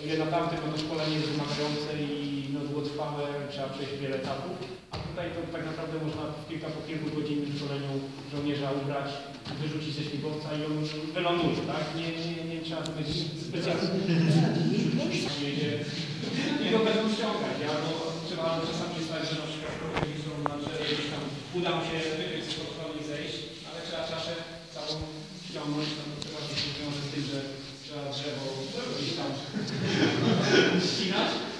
ile na tamtym to szkolenie jest wymagające i no, długotrwałe, trzeba przejść wiele etapów, a tutaj to tak naprawdę można po kilkugodzinnym szkoleniu żołnierza ubrać, wyrzucić ze śmigłowca i on wyląduje, tak? Nie trzeba być specjalnie. I go będą ściągać, bo trzeba czasami jest tak, że na przykład gdzieś tam uda mu się z kontroli zejść, ale trzeba czaszę całą ściągnąć, no to trzeba się wiąże z tym, że trzeba drzewo gdzieś tam ścinać.